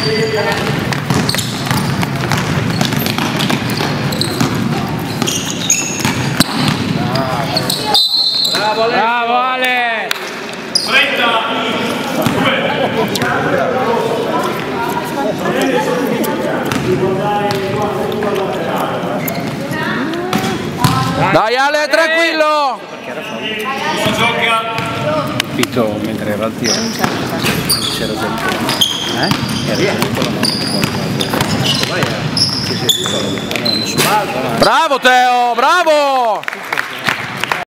Bravo Ale! 32. Dai Ale, tranquillo! Capito mentre era al tiro. C'era già il turno. Era già con la mano. Bravo Teo, bravo!